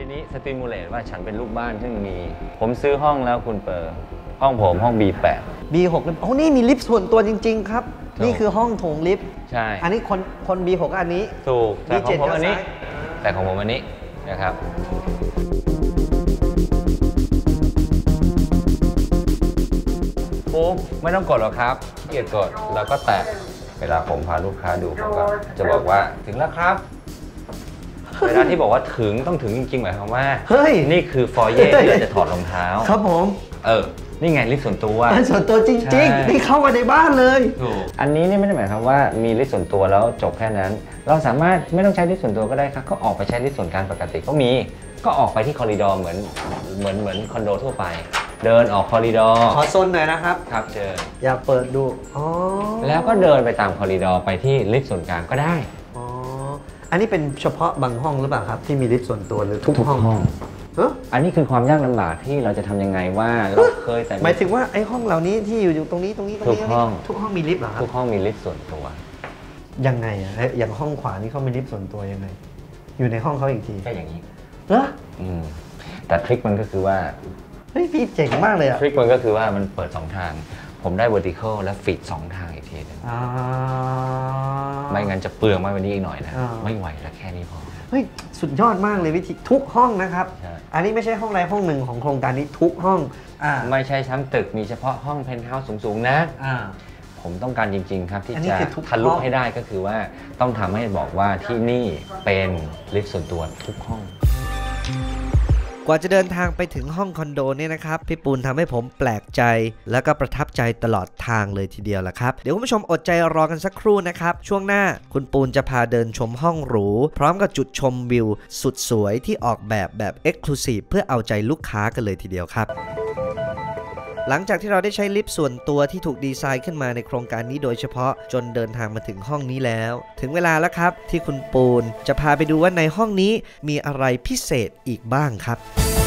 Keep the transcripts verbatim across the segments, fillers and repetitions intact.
นี้สติมูลเลตว่าฉันเป็นลูกบ้านซึ่งมีผมซื้อห้องแล้วคุณเปิดห้องผมห้อง บี แปดบี หก โอ้นี่มีลิฟต์ส่วนตัวจริงๆครับนี่คือห้องโถงลิฟต์ใช่อันนี้คนคน บี หก อันนี้ถูกแต่ของผมอันนี้แต่ของผมอันนี้นะครับปุ๊บไม่ต้องกดหรอกครับเกียรกดแล้วก็แตะเวลาผมพาลูกค้าดูผมก็จะบอกว่าถึงแล้วครับเวลาที่บอกว่าถึงต้องถึงจริงๆหมายความว่าเฮ้ยนี่คือฟอยเย่ที่เราจะถอดรองเท้าครับผมเออนี่ไงลิฟต์ส่วนตัวส่วนตัวจริงๆนี่เข้ามาในบ้านเลยถูกอันนี้นี่ไม่ได้หมายความว่ามีลิฟต์ส่วนตัวแล้วจบแค่นั้นเราสามารถไม่ต้องใช้ลิฟต์ส่วนตัวก็ได้ครับก็ออกไปใช้ลิฟต์ส่วนกลางปกติก็มีก็ออกไปที่คอริดอร์เหมือนเหมือนเหมือนคอนโดทั่วไปเดินออกคอริดอร์ขอโซนหน่อยนะครับครับเจออยากเปิดดูอ๋อแล้วก็เดินไปตามคอริดอร์ไปที่ลิฟต์ส่วนกลางก็ได้อ๋ออันนี้เป็นเฉพาะบางห้องหรือเปล่าครับที่มีลิฟต์ส่วนตัวหรือทุกห้องอันนี้คือความยากลำบากที่เราจะทำยังไงว่าเราเคยแต่หมายถึงว่าไอ้ห้องเหล่านี้ที่อยู่ตรงนี้ตรงนี้ตรงนี้ทุกห้องทุกห้องมีลิฟต์เหรอครับทุกห้องมีลิฟต์ส่วนตัวยังไงอะอย่างห้องขวานี่เขามีลิฟต์ส่วนตัวยังไงอยู่ในห้องเขาอีกทีก็อย่างนี้เหรออืมแต่ทริคมันก็คือว่าเฮ้ยพี่เจ๋งมากเลยอะทริคมันก็คือว่ามันเปิดสองทางผมได้ vertical และ fit สองทางอีกทีนึงไม่งั้นจะเปลืองมากกว่านี้อีกหน่อยนะไม่ไหวแล้วแค่นี้พอเฮ้ยสุดยอดมากเลยวิธีทุกห้องนะครับอันนี้ไม่ใช่ห้องใดห้องหนึ่งของโครงการนี้ทุกห้องไม่ใช่ทั้งตึกมีเฉพาะห้องเพนท์เฮาส์สูงๆนะผมต้องการจริงๆครับที่จะทะลุให้ได้ก็คือว่าต้องทำให้บอกว่าที่นี่เป็นลิฟต์ส่วนตัวทุกห้องกว่าจะเดินทางไปถึงห้องคอนโดเนี่ยนะครับพี่ปูนทำให้ผมแปลกใจแล้วก็ประทับใจตลอดทางเลยทีเดียวละครับเดี๋ยวคุณผู้ชมอดใจรอกันสักครู่นะครับช่วงหน้าคุณปูนจะพาเดินชมห้องหรูพร้อมกับจุดชมวิวสุดสวยที่ออกแบบแบบ Exclusive เพื่อเอาใจลูกค้ากันเลยทีเดียวครับหลังจากที่เราได้ใช้ลิฟต์ส่วนตัวที่ถูกดีไซน์ขึ้นมาในโครงการนี้โดยเฉพาะจนเดินทางมาถึงห้องนี้แล้วถึงเวลาแล้วครับที่คุณปูนจะพาไปดูว่าในห้องนี้มีอะไรพิเศษอีกบ้างครับ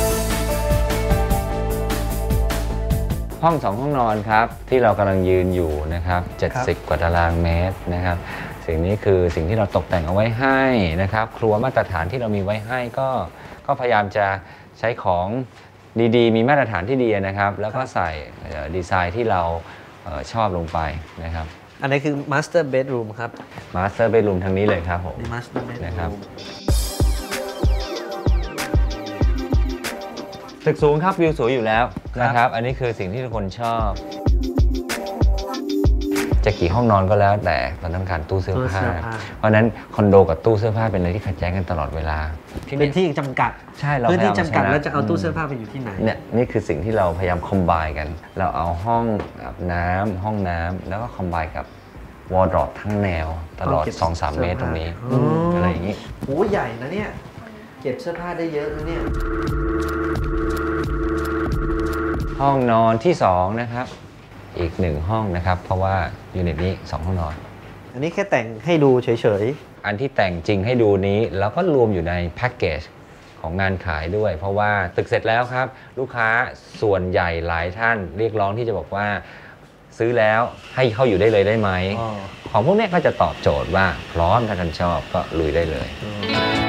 ห้องสองห้องนอนครับที่เรากำลังยืนอยู่นะครับเจ็ดสิบกว่าตารางเมตรนะครับสิ่งนี้คือสิ่งที่เราตกแต่งเอาไว้ให้นะครับครัวมาตรฐานที่เรามีไว้ให้ก็ก็พยายามจะใช้ของดีๆมีมาตรฐานที่ดีนะครับแล้วก็ใส่ดีไซน์ที่เราชอบลงไปนะครับอันนี้คือ Master Bedroom ครับ Master Bedroom ทางนี้เลยครับผมนะครับตึกสูงครับวิวสวยอยู่แล้วนะครับอันนี้คือสิ่งที่ทุกคนชอบจะกี่ห้องนอนก็แล้วแต่เราต้องการตู้เสื้อผ้าเพราะนั้นคอนโดกับตู้เสื้อผ้าเป็นอะไรที่ขัดแย้งกันตลอดเวลาเป็นที่จำกัดใช่เราพื้นที่จำกัดแล้วจะเอาตู้เสื้อผ้าไปอยู่ที่ไหนเนี่ยนี่คือสิ่งที่เราพยายามคอมไบน์กันเราเอาห้องอาบน้ำห้องน้ำแล้วก็คอมไบน์กับวอร์ดรอปทั้งแนวตลอด สองถึงสาม เมตรตรงนี้อะไรอย่างนี้โอ้ใหญ่นะเนี่ยเก็บเสื้อผ้าได้เยอะนะเนี่ยห้องนอนที่สองนะครับอีกหนึ่งห้องนะครับเพราะว่ายูนิตนี้สองห้องนอนอันนี้แค่แต่งให้ดูเฉยๆอันที่แต่งจริงให้ดูนี้แล้วก็รวมอยู่ในแพ็กเกจของงานขายด้วยเพราะว่าตึกเสร็จแล้วครับลูกค้าส่วนใหญ่หลายท่านเรียกร้องที่จะบอกว่าซื้อแล้วให้เข้าอยู่ได้เลยได้ไหมของพวกนี้ก็จะตอบโจทย์ว่าพร้อมถ้าท่านชอบก็ลุยได้เลย